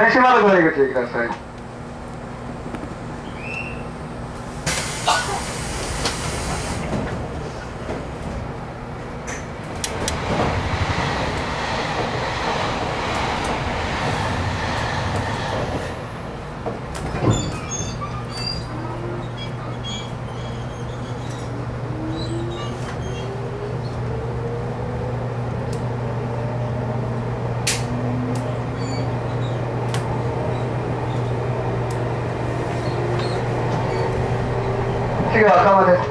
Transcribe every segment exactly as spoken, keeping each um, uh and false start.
林窓ご入り口ください。次は赤間です。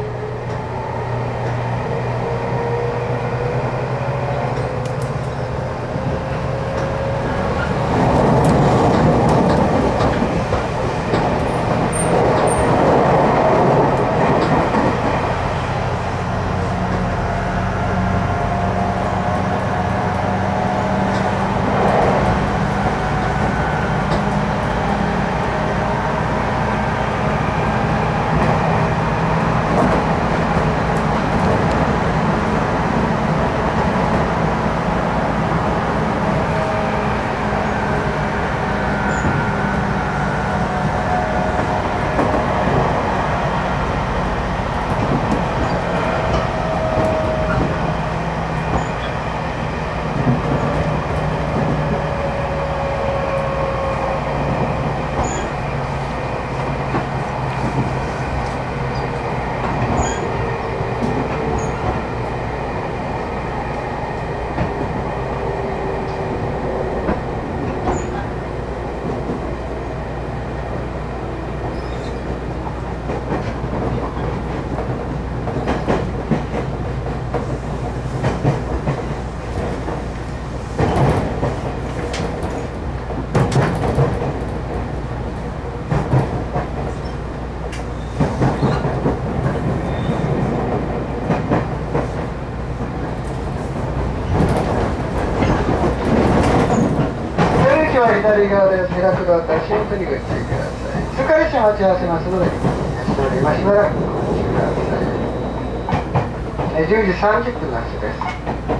左側です。開くドアから新富にご注意ください。通過列車待ち合わせますので、今しばらくお待ちください。じゅうじさんじゅっぷんの発車です。